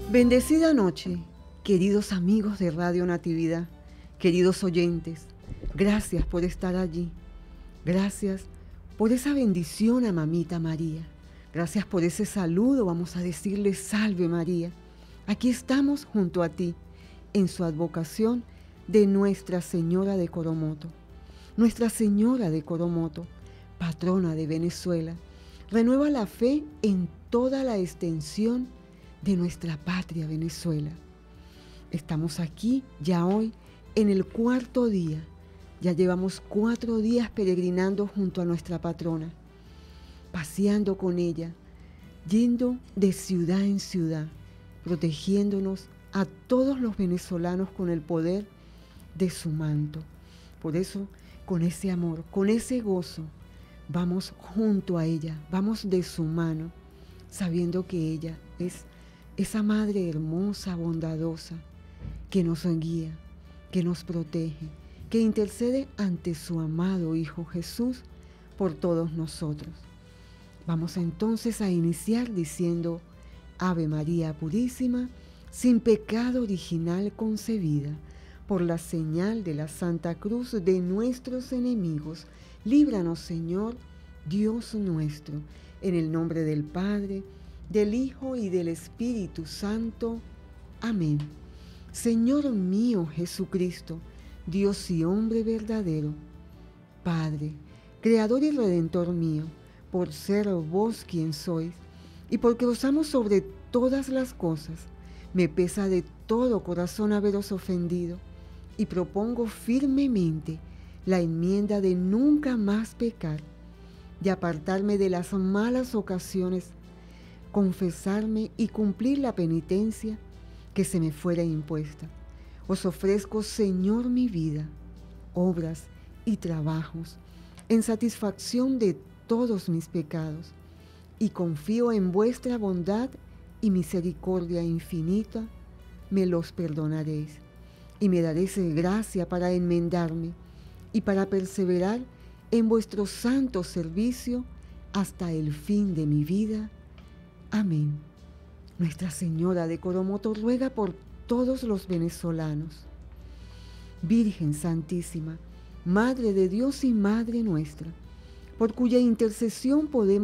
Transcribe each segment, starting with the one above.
Bendecida noche, queridos amigos de Radio Natividad, queridos oyentes. Gracias por estar allí. Gracias por esa bendición a Mamita María. Gracias por ese saludo. Vamos a decirle Salve María. Aquí estamos junto a ti en su advocación de Nuestra Señora de Coromoto. Nuestra Señora de Coromoto, patrona de Venezuela, renueva la fe en toda la extensión de nuestra patria Venezuela. Estamos aquí ya hoy en el cuarto día. Ya llevamos 4 días peregrinando junto a nuestra patrona, paseando con ella, yendo de ciudad en ciudad, protegiéndonos a todos los venezolanos con el poder de su manto. Por eso, con ese amor, con ese gozo, vamos junto a ella, vamos de su mano, sabiendo que ella es esa madre hermosa, bondadosa, que nos guía, que nos protege, que intercede ante su amado Hijo Jesús por todos nosotros. Vamos entonces a iniciar diciendo: Ave María Purísima, sin pecado original concebida, por la señal de la Santa Cruz de nuestros enemigos, líbranos, Señor, Dios nuestro, en el nombre del Padre, del Hijo y del Espíritu Santo. Amén. Señor mío Jesucristo, Dios y hombre verdadero, Padre, Creador y Redentor mío, por ser vos quien sois, y porque os amo sobre todas las cosas, me pesa de todo corazón haberos ofendido, y propongo firmemente la enmienda de nunca más pecar, de apartarme de las malas ocasiones, confesarme y cumplir la penitencia que se me fuera impuesta. Os ofrezco, Señor, mi vida, obras y trabajos, en satisfacción de todos mis pecados, y confío en vuestra bondad y misericordia infinita, me los perdonaréis, y me daréis gracia para enmendarme y para perseverar en vuestro santo servicio hasta el fin de mi vida. Amén. Nuestra Señora de Coromoto ruega por todos los venezolanos. Virgen Santísima, Madre de Dios y Madre nuestra, por cuya intercesión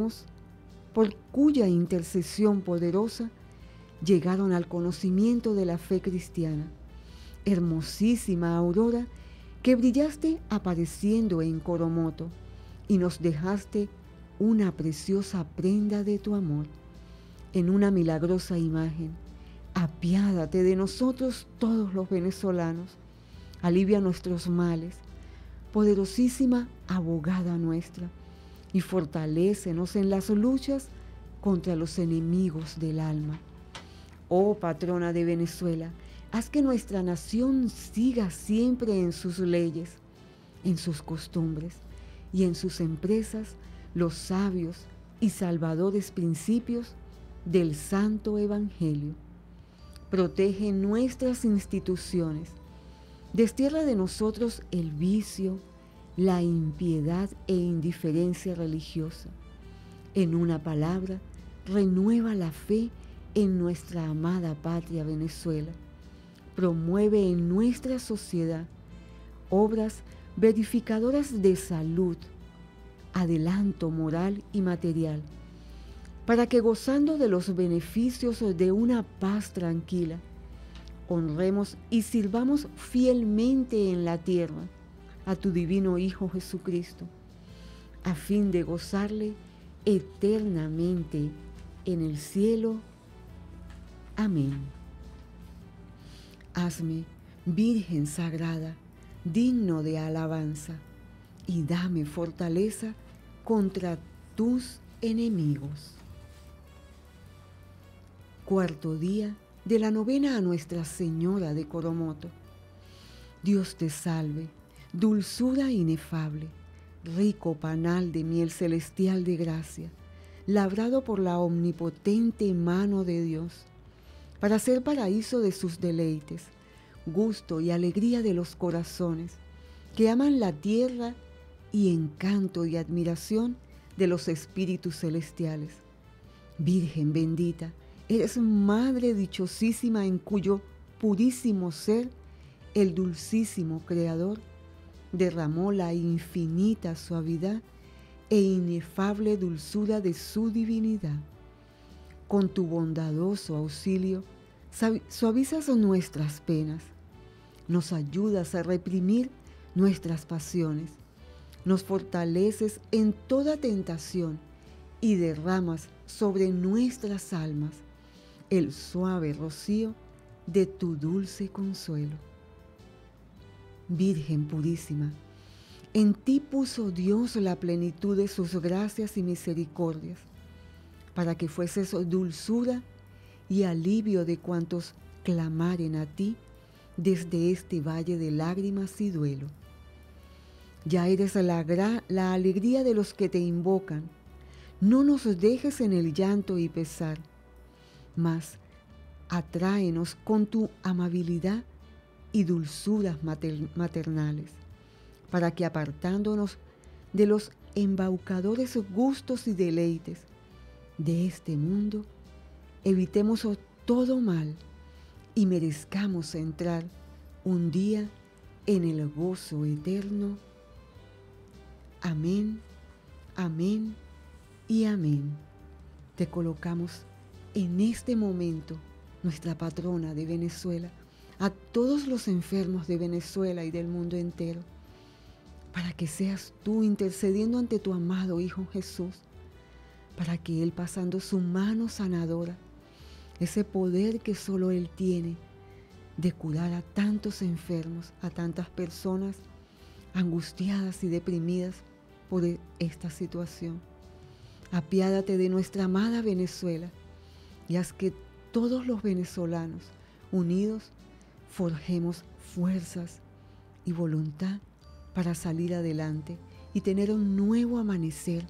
poderosa llegaron al conocimiento de la fe cristiana. Hermosísima aurora, que brillaste apareciendo en Coromoto y nos dejaste una preciosa prenda de tu amor. En una milagrosa imagen, apiádate de nosotros todos los venezolanos, alivia nuestros males, poderosísima abogada nuestra, y fortalécenos en las luchas contra los enemigos del alma. Oh patrona de Venezuela, haz que nuestra nación siga siempre en sus leyes, en sus costumbres y en sus empresas los sabios y salvadores principios del Santo Evangelio. Protege nuestras instituciones, destierra de nosotros el vicio, la impiedad e indiferencia religiosa. En una palabra, renueva la fe en nuestra amada patria Venezuela. Promueve en nuestra sociedad obras verificadoras de salud, adelanto moral y material, para que, gozando de los beneficios de una paz tranquila, honremos y sirvamos fielmente en la tierra a tu divino Hijo Jesucristo, a fin de gozarle eternamente en el cielo. Amén. Hazme, Virgen Sagrada, digno de alabanza, y dame fortaleza contra tus enemigos. Cuarto día de la novena a Nuestra Señora de Coromoto. Dios te salve, dulzura inefable, rico panal de miel celestial de gracia, labrado por la omnipotente mano de Dios, para ser paraíso de sus deleites, gusto y alegría de los corazones que aman la tierra y encanto y admiración de los espíritus celestiales. Virgen bendita, Eres madre dichosísima en cuyo purísimo ser el dulcísimo Creador derramó la infinita suavidad e inefable dulzura de su divinidad. Con tu bondadoso auxilio suavizas nuestras penas, nos ayudas a reprimir nuestras pasiones, nos fortaleces en toda tentación y derramas sobre nuestras almas el suave rocío de tu dulce consuelo. Virgen purísima, en ti puso Dios la plenitud de sus gracias y misericordias, para que fueses dulzura y alivio de cuantos clamaren a ti desde este valle de lágrimas y duelo. Ya eres la alegría de los que te invocan. No nos dejes en el llanto y pesar, mas atráenos con tu amabilidad y dulzuras maternales, para que apartándonos de los embaucadores gustos y deleites de este mundo, evitemos todo mal y merezcamos entrar un día en el gozo eterno. Amén, amén y amén. Te colocamos en este momento, nuestra patrona de Venezuela, a todos los enfermos de Venezuela y del mundo entero, para que seas tú intercediendo ante tu amado Hijo Jesús, para que Él, pasando su mano sanadora, ese poder que solo Él tiene de curar a tantos enfermos, a tantas personas angustiadas y deprimidas por esta situación. Apiádate de nuestra amada Venezuela y haz que todos los venezolanos unidos forjemos fuerzas y voluntad para salir adelante y tener un nuevo amanecer,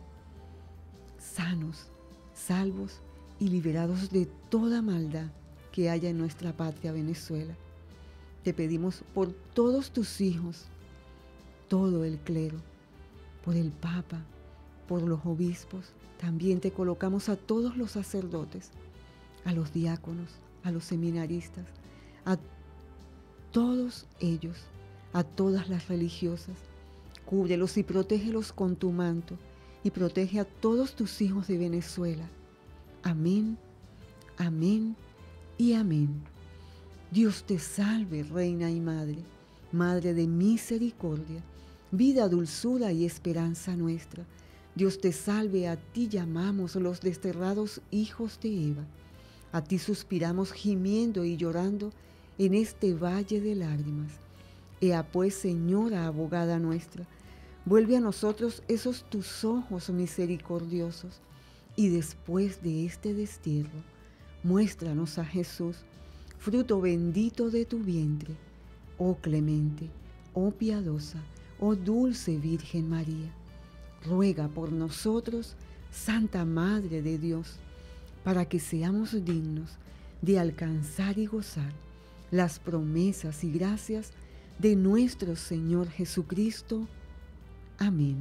sanos, salvos y liberados de toda maldad que haya en nuestra patria Venezuela. Te pedimos por todos tus hijos, todo el clero, por el Papa, por los obispos. También te colocamos a todos los sacerdotes, a los diáconos, a los seminaristas, a todos ellos, a todas las religiosas. Cúbrelos y protégelos con tu manto y protege a todos tus hijos de Venezuela. Amén, amén y amén. Dios te salve, Reina y Madre, Madre de misericordia, vida, dulzura y esperanza nuestra. Dios te salve, a ti llamamos los desterrados hijos de Eva. A ti suspiramos gimiendo y llorando en este valle de lágrimas. Ea pues, Señora abogada nuestra, vuelve a nosotros esos tus ojos misericordiosos, y después de este destierro, muéstranos a Jesús, fruto bendito de tu vientre. Oh clemente, oh piadosa, oh dulce Virgen María, ruega por nosotros, Santa Madre de Dios, para que seamos dignos de alcanzar y gozar las promesas y gracias de nuestro Señor Jesucristo. Amén.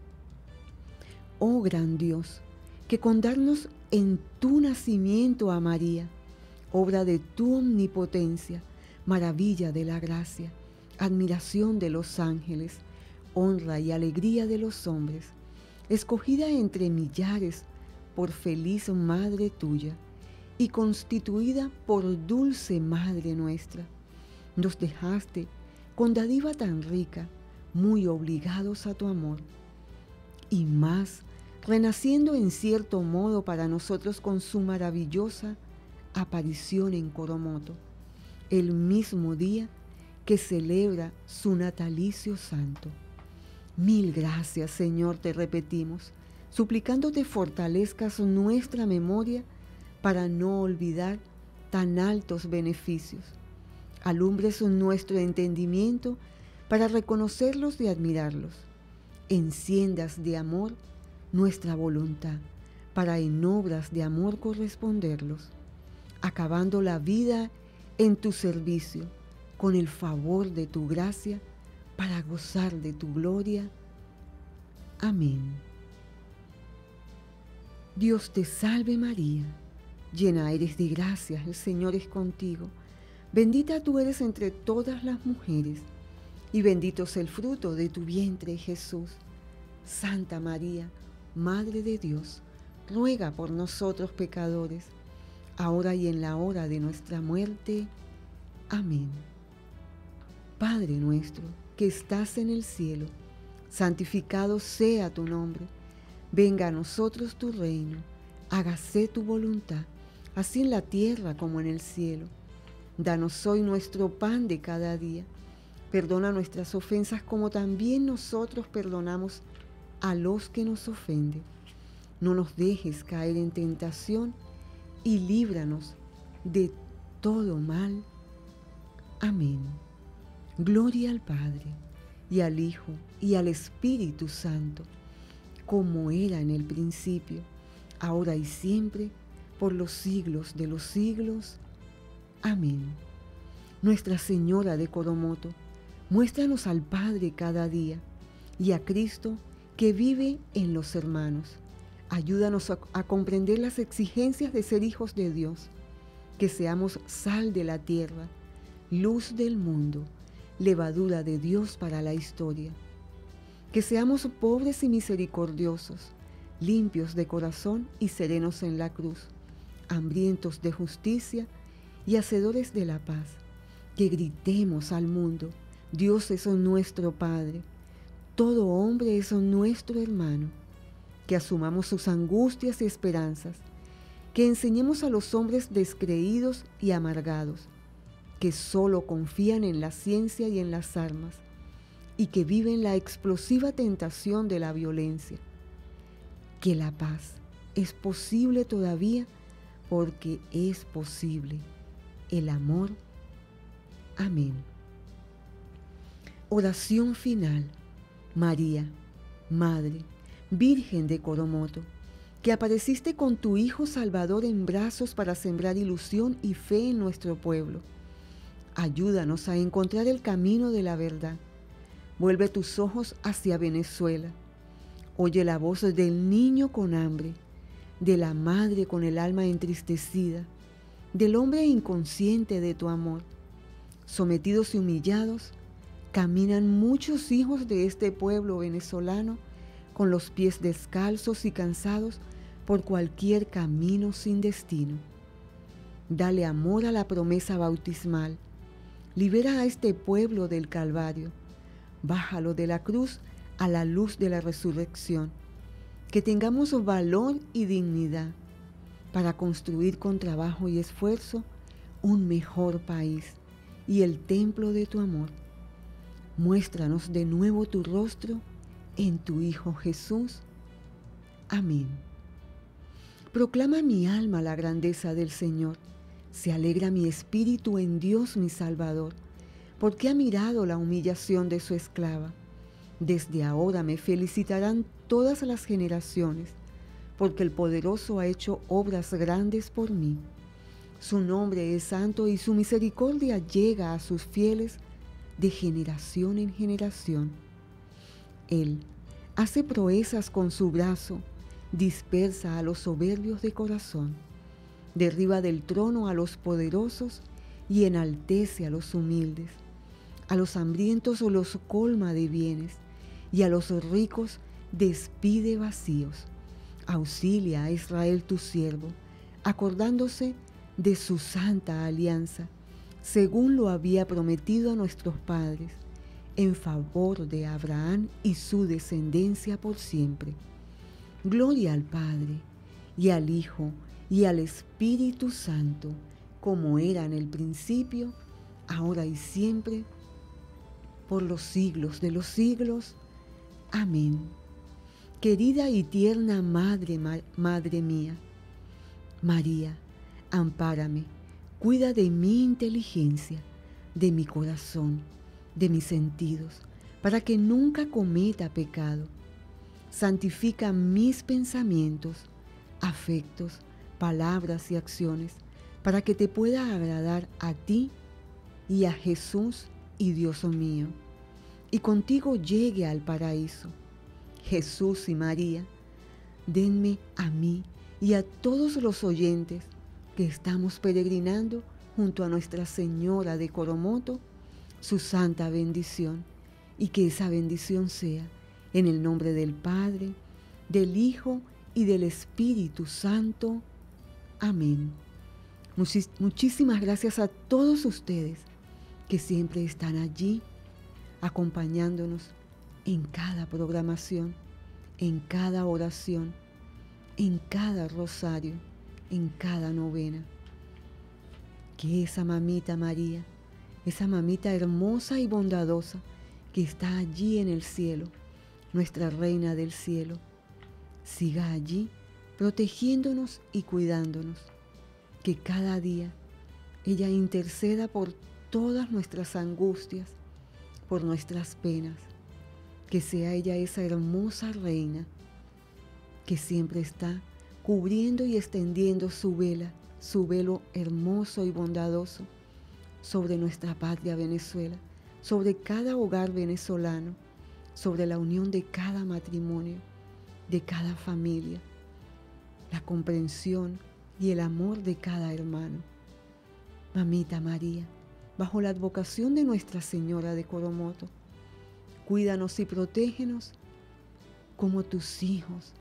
Oh gran Dios, que con darnos en tu nacimiento a María, obra de tu omnipotencia, maravilla de la gracia, admiración de los ángeles, honra y alegría de los hombres, escogida entre millares por feliz madre tuya y constituida por dulce madre nuestra, nos dejaste con dádiva tan rica, muy obligados a tu amor, y más, renaciendo en cierto modo para nosotros con su maravillosa aparición en Coromoto, el mismo día que celebra su natalicio santo. Mil gracias, Señor, te repetimos, suplicándote fortalezcas nuestra memoria para no olvidar tan altos beneficios. Alumbres nuestro entendimiento para reconocerlos y admirarlos. Enciendas de amor nuestra voluntad para en obras de amor corresponderlos, acabando la vida en tu servicio con el favor de tu gracia para gozar de tu gloria. Amén. Dios te salve María, Llena eres de gracia, el Señor es contigo. Bendita tú eres entre todas las mujeres, y bendito es el fruto de tu vientre, Jesús. Santa María, Madre de Dios, ruega por nosotros pecadores, ahora y en la hora de nuestra muerte. Amén. Padre nuestro, que estás en el cielo, santificado sea tu nombre. Venga a nosotros tu reino, hágase tu voluntad, así en la tierra como en el cielo. Danos hoy nuestro pan de cada día. Perdona nuestras ofensas como también nosotros perdonamos a los que nos ofenden. No nos dejes caer en tentación y líbranos de todo mal. Amén. Gloria al Padre, y al Hijo, y al Espíritu Santo, como era en el principio, ahora y siempre, por los siglos de los siglos. Amén. Nuestra Señora de Coromoto, muéstranos al Padre cada día, y a Cristo que vive en los hermanos. Ayúdanos a comprender las exigencias de ser hijos de Dios, que seamos sal de la tierra, luz del mundo, levadura de Dios para la historia. Que seamos pobres y misericordiosos, limpios de corazón y serenos en la cruz, hambrientos de justicia y hacedores de la paz. Que gritemos al mundo: Dios es nuestro Padre, todo hombre es nuestro hermano. Que asumamos sus angustias y esperanzas, que enseñemos a los hombres descreídos y amargados, que solo confían en la ciencia y en las armas, y que viven la explosiva tentación de la violencia. Que la paz es posible todavía porque es posible el amor. Amén. Oración final. María, Madre, Virgen de Coromoto, que apareciste con tu Hijo Salvador en brazos para sembrar ilusión y fe en nuestro pueblo. Ayúdanos a encontrar el camino de la verdad. Vuelve tus ojos hacia Venezuela. Oye la voz del niño con hambre, de la madre con el alma entristecida, del hombre inconsciente de tu amor. Sometidos y humillados, caminan muchos hijos de este pueblo venezolano con los pies descalzos y cansados por cualquier camino sin destino. Dale amor a la promesa bautismal. Libera a este pueblo del Calvario. Bájalo de la cruz a la luz de la resurrección. Que tengamos valor y dignidad para construir con trabajo y esfuerzo un mejor país y el templo de tu amor. Muéstranos de nuevo tu rostro en tu Hijo Jesús. Amén. Proclama mi alma la grandeza del Señor. Se alegra mi espíritu en Dios mi Salvador, porque ha mirado la humillación de su esclava. Desde ahora me felicitarán todas las generaciones, porque el Poderoso ha hecho obras grandes por mí. Su nombre es santo y su misericordia llega a sus fieles de generación en generación. Él hace proezas con su brazo, dispersa a los soberbios de corazón, derriba del trono a los poderosos y enaltece a los humildes. A los hambrientos los colma de bienes y a los ricos despide vacíos. Auxilia a Israel tu siervo, acordándose de su santa alianza, según lo había prometido a nuestros padres, en favor de Abraham y su descendencia por siempre. Gloria al Padre, y al Hijo, y al Espíritu Santo, como era en el principio, ahora y siempre, por los siglos de los siglos. Amén. Querida y tierna Madre mía, María, ampárame, cuida de mi inteligencia, de mi corazón, de mis sentidos, para que nunca cometa pecado. Santifica mis pensamientos, afectos, palabras y acciones, para que te pueda agradar a ti y a Jesús y Dios mío, y contigo llegue al paraíso. Jesús y María, denme a mí y a todos los oyentes que estamos peregrinando junto a Nuestra Señora de Coromoto, su santa bendición, y que esa bendición sea en el nombre del Padre, del Hijo y del Espíritu Santo. Amén. Muchísimas gracias a todos ustedes que siempre están allí acompañándonos en cada programación, en cada oración, en cada rosario, en cada novena. Que esa mamita María, esa mamita hermosa y bondadosa que está allí en el cielo, nuestra Reina del Cielo, siga allí protegiéndonos y cuidándonos. Que cada día ella interceda por todas nuestras angustias, por nuestras penas. Que sea ella esa hermosa reina que siempre está cubriendo y extendiendo su velo hermoso y bondadoso sobre nuestra patria Venezuela, sobre cada hogar venezolano, sobre la unión de cada matrimonio, de cada familia, la comprensión y el amor de cada hermano. Mamita María, bajo la advocación de Nuestra Señora de Coromoto, cuídanos y protégenos como tus hijos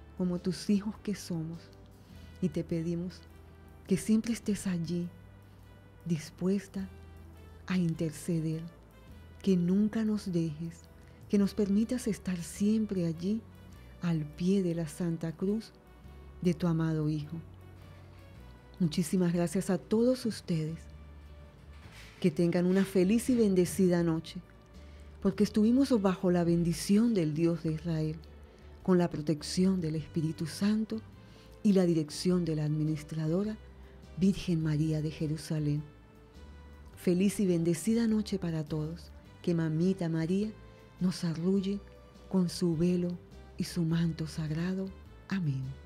que somos. Y te pedimos que siempre estés allí, dispuesta a interceder, que nunca nos dejes, que nos permitas estar siempre allí, al pie de la Santa Cruz de tu amado Hijo. Muchísimas gracias a todos ustedes. Que tengan una feliz y bendecida noche, porque estuvimos bajo la bendición del Dios de Israel, con la protección del Espíritu Santo y la dirección de la administradora Virgen María de Jerusalén. Feliz y bendecida noche para todos. Que Mamita María nos arrulle con su velo y su manto sagrado. Amén.